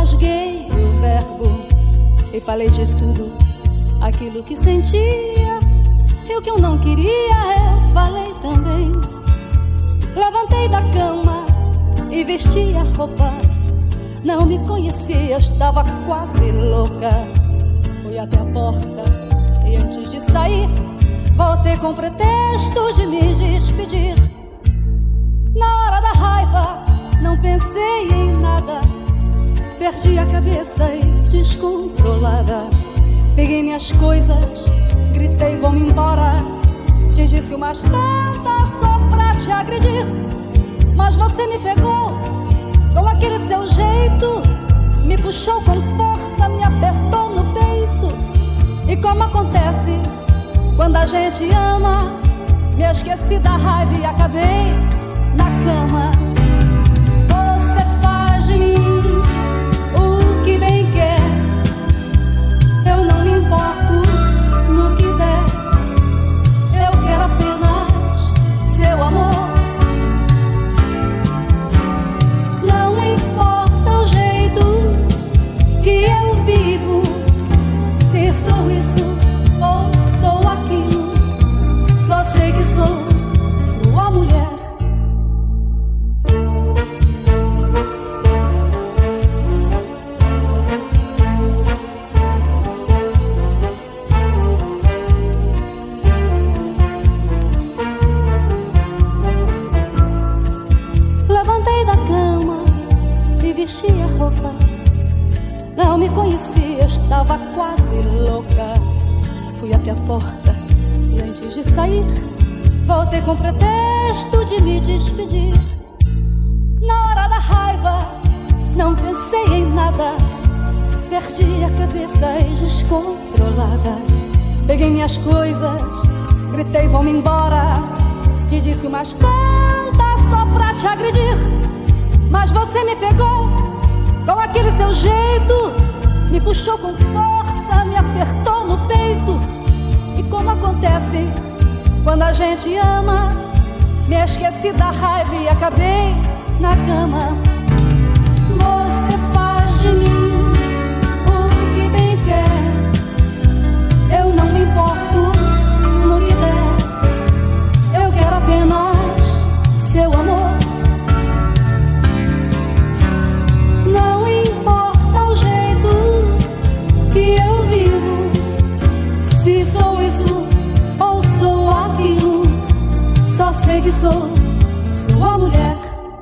rasguei o verbo e falei de tudo aquilo que sentia. E o que eu não queria eu falei também. Levantei da cama e vesti a roupa. Não me conhecia, estava quase louca. Fui até a porta e antes de sair voltei com pretexto de me despedir. Na hora da raiva não pensei em nada. Perdi a cabeça e descontrolada peguei minhas coisas, gritei vou-me embora. Te disse umas tantas só pra te agredir, mas você me pegou com aquele seu jeito, me puxou com força, me apertou no peito. E como acontece quando a gente ama, me esqueci da raiva e acabei na cama. Você faz de mim o que bem quer, eu não me importo no que der. Eu quero apenas seu amor. Não importa o jeito que eu vivo, se sou isso ou sou aquilo, só sei que sou sua mulher. Levantei da cama e vesti a roupa. Não me conhecia, estava quase louca. Fui até a porta e antes de sair voltei com pretexto de me despedir. Na hora da raiva não pensei em nada. Perdi a cabeça e descontrolada peguei minhas coisas, gritei vou-me embora. Te disse umas tantas só pra te agredir, mas você me pegou com aquele seu jeito, me puxou com força, me apertou no peito. E como acontece quando a gente ama, me esqueci da raiva e acabei na cama. Você faz de mim o que bem quer, eu não me importo no que der. Eu quero apenas seu amor. Não importa o jeito que eu vivo, se sou isso ou sou aquilo, só sei que sou sua mulher.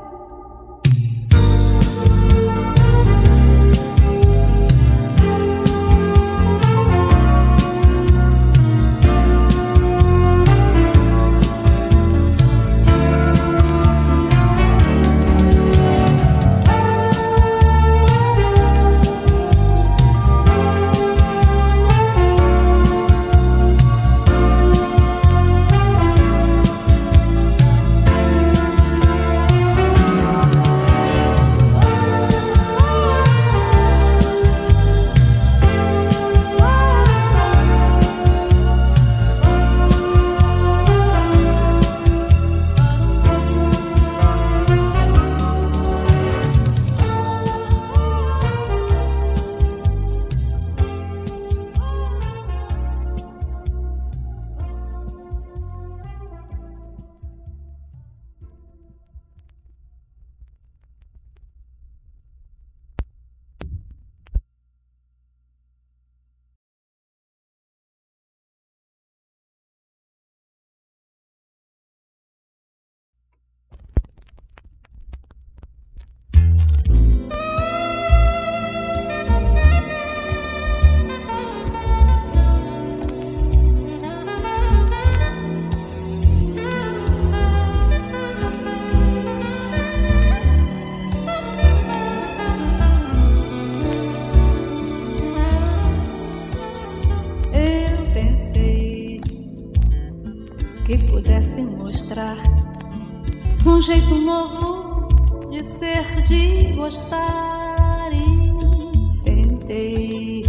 Um jeito novo de ser, de gostar, e tentei,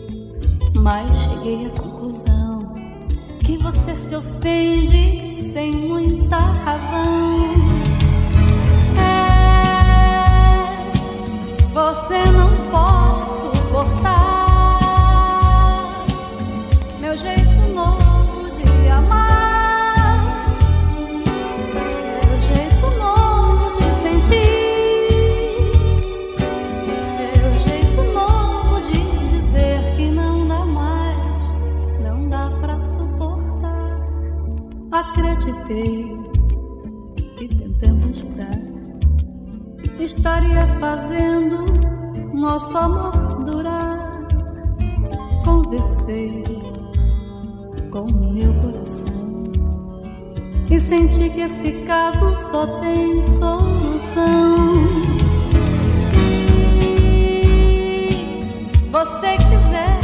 mas cheguei à conclusão que você se ofende sem muita razão. Você não pode fazendo nosso amor durar. Conversei com o meu coração e senti que esse caso só tem solução. Se você quiser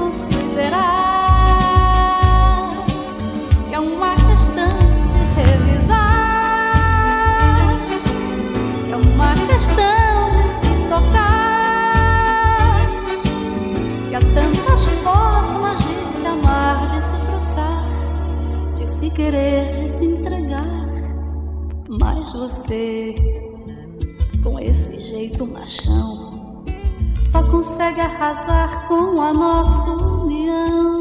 considerar que é uma questão de revisar, que é uma questão de se tocar, que há tantas formas de se amar, de se trocar, de se querer, de se entregar. Mas você, com esse jeito machão, só consegue arrasar com a nossa união.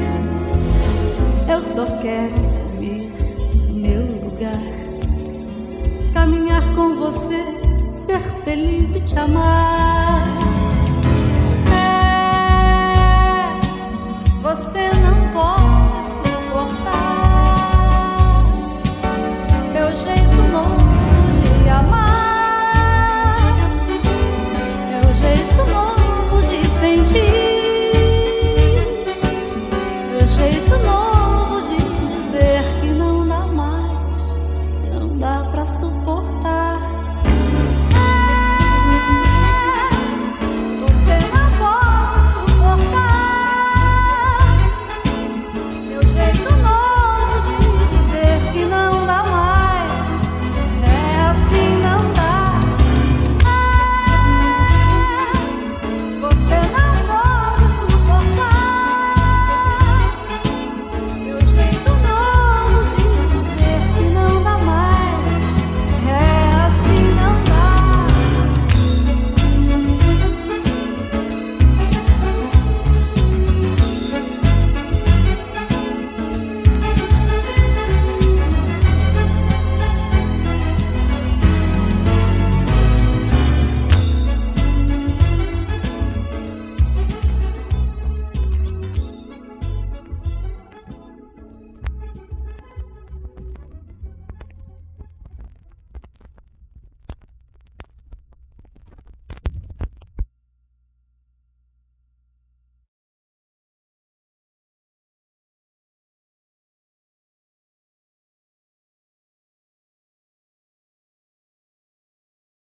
Eu só quero assumir meu lugar, caminhar com você, ser feliz e te amar.